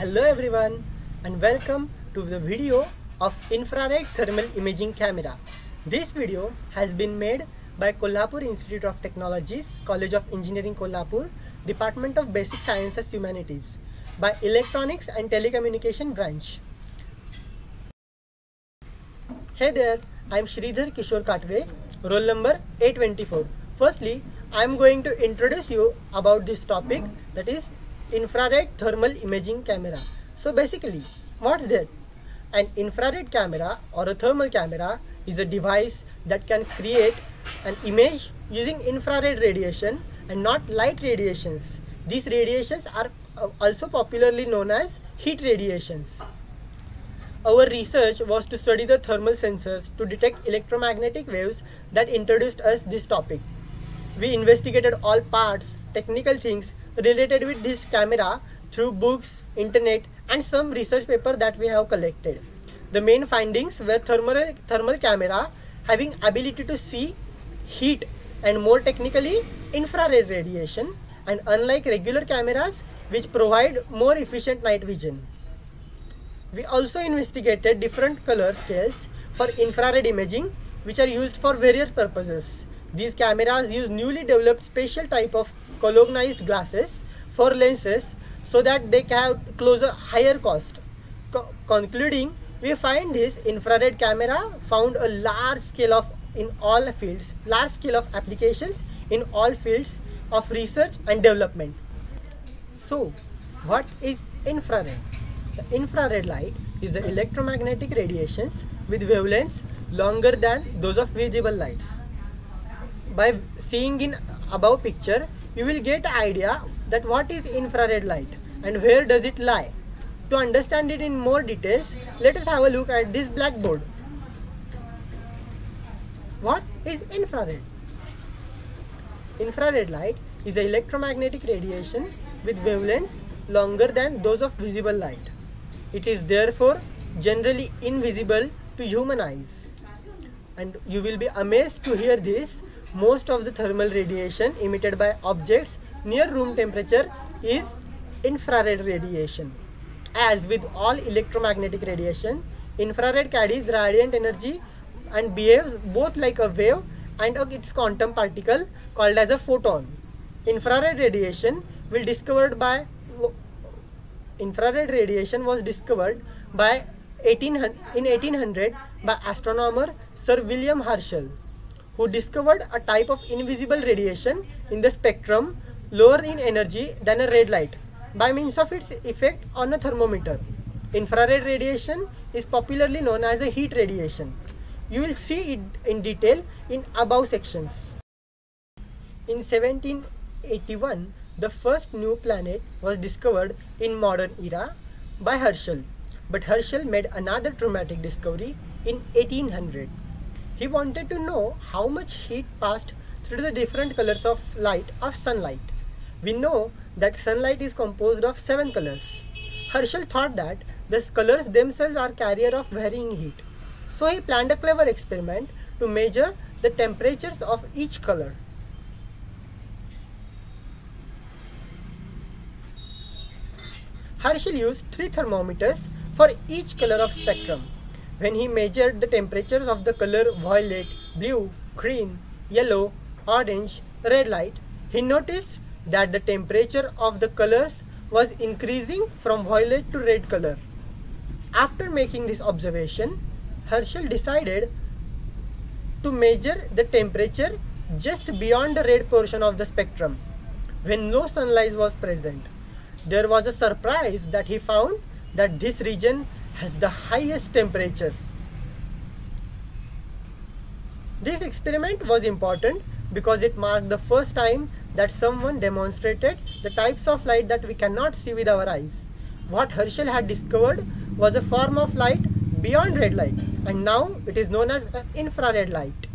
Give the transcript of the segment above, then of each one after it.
Hello everyone and welcome to the video of infrared thermal imaging camera. This video has been made by Kolhapur Institute of Technologies, College of Engineering Kolhapur, Department of Basic Sciences Humanities by Electronics and Telecommunication branch. Hey there, I am Sridhar Kishore Katve, roll number 824. Firstly, I am going to introduce you about this topic, that is infrared thermal imaging camera. So basically, what's that? An infrared camera or a thermal camera is a device that can create an image using infrared radiation and not light radiations. These radiations are also popularly known as heat radiations. Our research was to study the thermal sensors to detect electromagnetic waves that introduced us this topic. We investigated all parts, technical things related with this camera through books, internet and some research paper that we have collected. The main findings were thermal camera having ability to see heat and more technically infrared radiation, and unlike regular cameras which provide more efficient night vision. We also investigated different color scales for infrared imaging which are used for various purposes. These cameras use newly developed special type of colognized glasses for lenses so that they can close a higher cost. Concluding, we find this infrared camera found a large scale of applications in all fields of research and development. So, what is infrared? The infrared light is the electromagnetic radiations with wavelengths longer than those of visible lights. By seeing in above picture, you will get an idea that what is infrared light and where does it lie. To understand it in more details, let us have a look at this blackboard. What is infrared? Infrared light is the electromagnetic radiation with wavelengths longer than those of visible light. It is therefore generally invisible to human eyes. And you will be amazed to hear this. Most of the thermal radiation emitted by objects near room temperature is infrared radiation. As with all electromagnetic radiation, infrared carries radiant energy and behaves both like a wave and its quantum particle called as a photon. Infrared radiation was discovered by 1800 by astronomer Sir William Herschel, who discovered a type of invisible radiation in the spectrum lower in energy than a red light by means of its effect on a thermometer. Infrared radiation is popularly known as a heat radiation. You will see it in detail in above sections. In 1781, the first new planet was discovered in modern era by Herschel, but Herschel made another dramatic discovery in 1800. He wanted to know how much heat passed through the different colors of light of sunlight. We know that sunlight is composed of 7 colors. Herschel thought that the colors themselves are carrier of varying heat. So he planned a clever experiment to measure the temperatures of each color. Herschel used 3 thermometers for each color of spectrum. When he measured the temperatures of the color violet, blue, green, yellow, orange, red light, he noticed that the temperature of the colors was increasing from violet to red color. After making this observation, Herschel decided to measure the temperature just beyond the red portion of the spectrum, when no sunlight was present. There was a surprise that he found that this region has the highest temperature. This experiment was important because it marked the first time that someone demonstrated the types of light that we cannot see with our eyes. What Herschel had discovered was a form of light beyond red light, and now it is known as infrared light.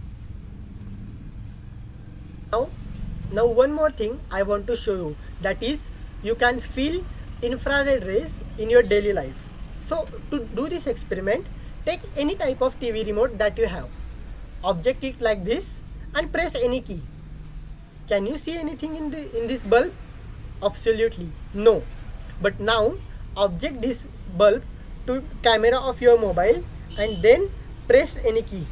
Now one more thing I want to show you, that is you can feel infrared rays in your daily life. So to do this experiment, take any type of TV remote that you have, object it like this and press any key. Can you see anything in this bulb? Absolutely no. But now object this bulb to camera of your mobile and then press any key.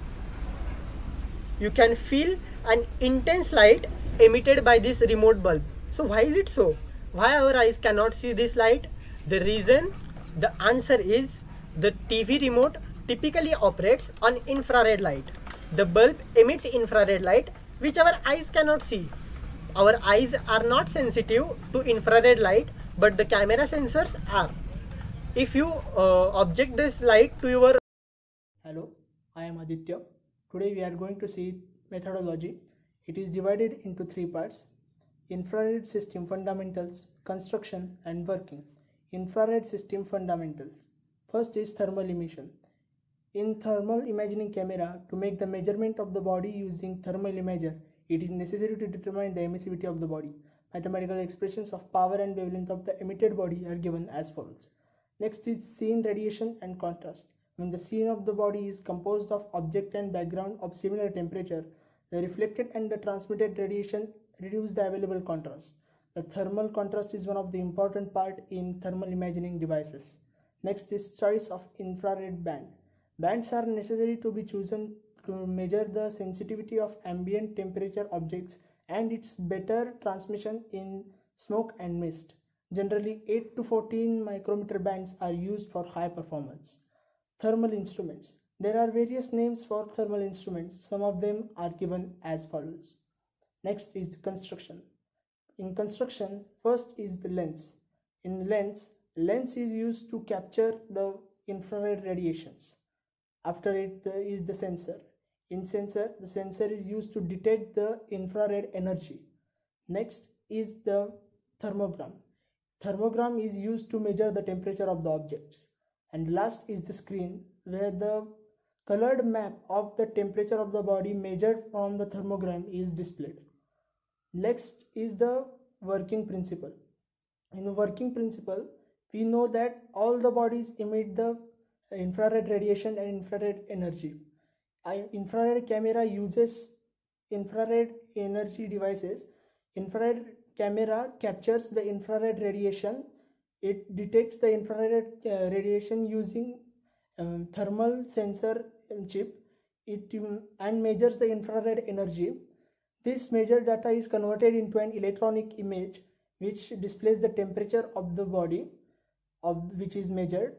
You can feel an intense light emitted by this remote bulb. So why is it so? Why our eyes cannot see this light? The reason, the answer is the TV remote typically operates on infrared light. The bulb emits infrared light which our eyes cannot see. Our eyes are not sensitive to infrared light, but the camera sensors are. If you object this light to your... Hello, I am Aditya. Today we are going to see methodology. It is divided into three parts: infrared system fundamentals, construction and working. Infrared system fundamentals. First is thermal emission. In thermal imaging camera, to make the measurement of the body using thermal imager, it is necessary to determine the emissivity of the body. Mathematical expressions of power and wavelength of the emitted body are given as follows. Next is scene radiation and contrast. When the scene of the body is composed of object and background of similar temperature, the reflected and the transmitted radiation reduce the available contrast. The thermal contrast is one of the important part in thermal imaging devices. Next is choice of infrared band. Bands are necessary to be chosen to measure the sensitivity of ambient temperature objects and its better transmission in smoke and mist. Generally 8 to 14 micrometer bands are used for high performance. Thermal instruments. There are various names for thermal instruments. Some of them are given as follows. Next is construction. In construction, first is the lens. In lens is used to capture the infrared radiations. After it is the sensor. In sensor, the sensor is used to detect the infrared energy. Next is the thermogram. Thermogram is used to measure the temperature of the objects. And last is the screen, where the colored map of the temperature of the body measured from the thermogram is displayed. Next is the working principle. In the working principle, we know that all the bodies emit the infrared radiation and infrared energy. Infrared camera uses infrared energy devices. Infrared camera captures the infrared radiation. It detects the infrared radiation using thermal sensor chip and measures the infrared energy. This measured data is converted into an electronic image which displays the temperature of the body which is measured.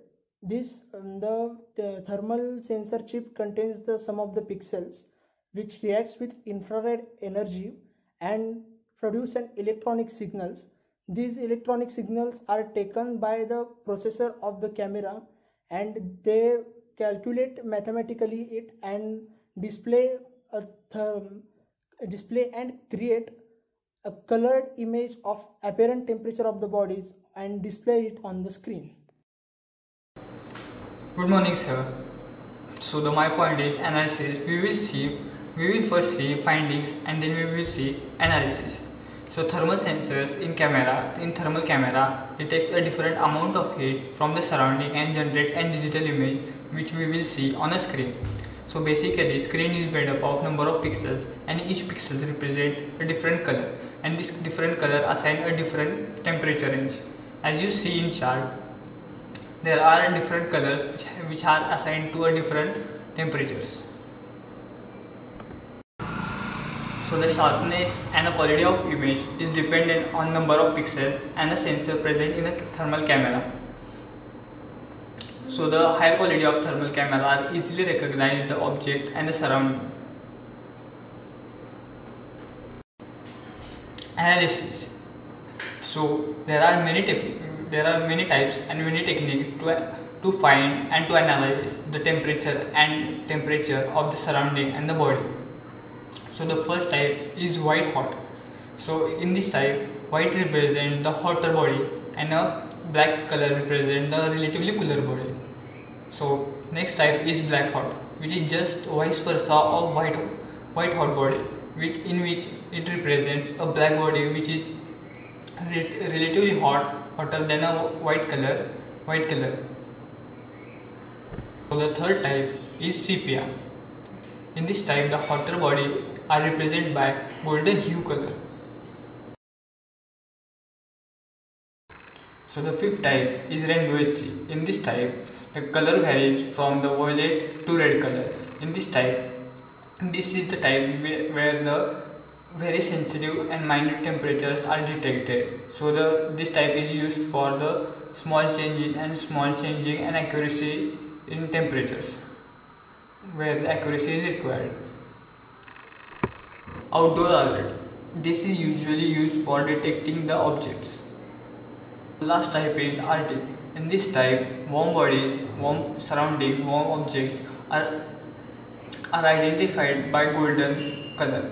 The thermal sensor chip contains the sum of the pixels which reacts with infrared energy and produce an electronic signals. These electronic signals are taken by the processor of the camera and they calculate mathematically it and display and create a colored image of apparent temperature of the bodies and display it on the screen. Good morning, sir. So my point is analysis. We will first see findings and then we will see analysis. So thermal sensors in thermal camera detects a different amount of heat from the surrounding and generates a digital image which we will see on a screen. So basically screen is made up of number of pixels and each pixels represent a different color and this different color assign a different temperature range. As you see in chart, there are different colors which are assigned to a different temperatures. So the sharpness and the quality of image is dependent on number of pixels and the sensor present in the thermal camera. So the higher quality of thermal camera are easily recognize the object and the surrounding. Analysis. So there are many types and many techniques to find and to analyze the temperature of the surrounding and the body. So the first type is white hot. So in this type, white represents the hotter body and a black color represents the relatively cooler body. So next type is black hot, which is just vice versa of white hot body, in which it represents a black body which is relatively hotter than a white color. So the third type is sepia. In this type, the hotter body are represented by golden hue color. So the fifth type is rainbow HC. In this type, the color varies from the violet to red color. In this type, this is the type where the very sensitive and minute temperatures are detected. So this type is used for the small changing and accuracy in temperatures where the accuracy is required. Outdoor alert. This is usually used for detecting the objects. The last type is Arctic. In this type, warm bodies, warm surrounding, warm objects are identified by golden color.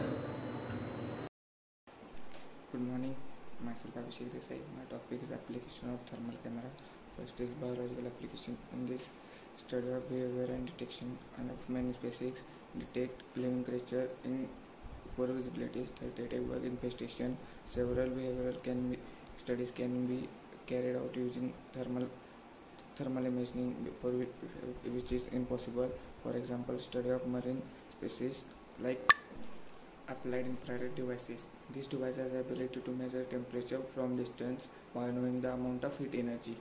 Good morning, myself Abhishek Desai. My topic is application of thermal camera. First is biological application. In this, study of behavior and detection and of many species, detect living creature in poor visibility, strategic work infestation. Several behavioral studies can be carried out using thermal imaging, which is impossible. For example, study of marine species like applied infrared devices. This device has the ability to measure temperature from distance by knowing the amount of heat energy.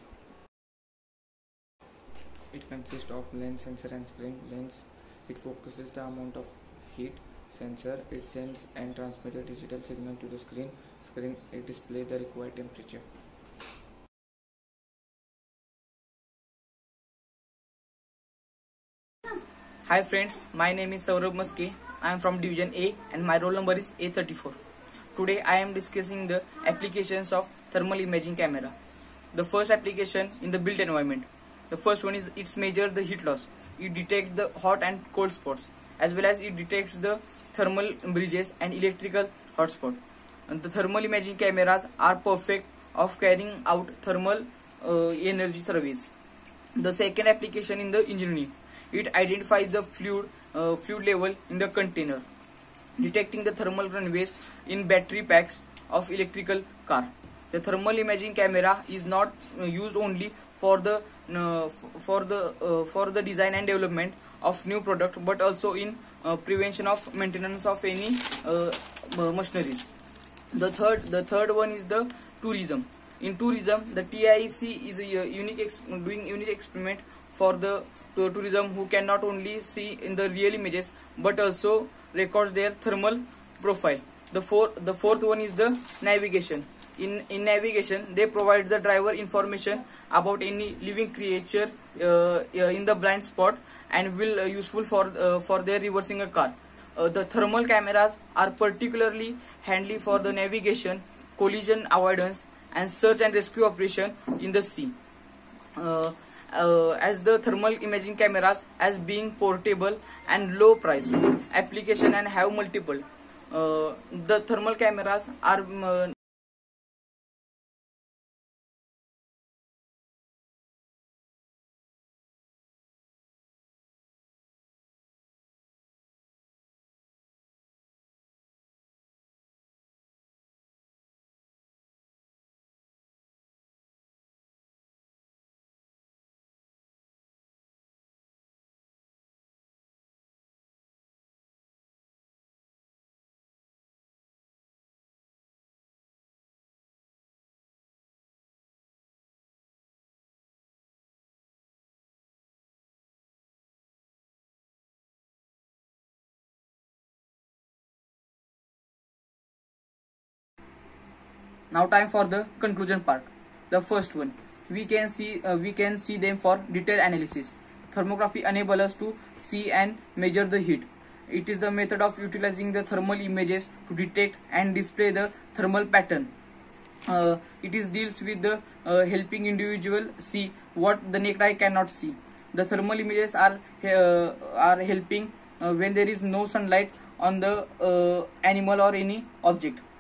It consists of lens, sensor and screen. Lens, it focuses the amount of heat. Sensor, it sends and transmits a digital signal to the screen. Screen, it displays the required temperature. Hi friends, my name is Saurabh Maske. I am from Division A and my roll number is A34. Today I am discussing the applications of thermal imaging camera. The first application in the built environment. The first one is it measures the heat loss. It detects the hot and cold spots as well as it detects the thermal bridges and electrical hotspot. And the thermal imaging cameras are perfect of carrying out thermal energy surveys. The second application in the engineering. It identifies the fluid level in the container, detecting the thermal runways in battery packs of electrical car. The thermal imaging camera is not used only for the design and development of new product, but also in prevention of maintenance of any machineries. The third one is the tourism. In tourism, the TIC is doing unique experiment for the tourism who can not only see in the real images but also records their thermal profile. The fourth one is the navigation. In navigation, they provide the driver information about any living creature in the blind spot and will useful for their reversing a car. The thermal cameras are particularly handy for the navigation, collision avoidance, and search and rescue operation in the sea. As the thermal imaging cameras as being portable and low priced application and have multiple. The thermal cameras are Now time for the conclusion part. The first one, we can see them for detailed analysis. Thermography enables us to see and measure the heat. It is the method of utilizing the thermal images to detect and display the thermal pattern. It is deals with the helping individual see what the naked eye cannot see. The thermal images are helping when there is no sunlight on the animal or any object.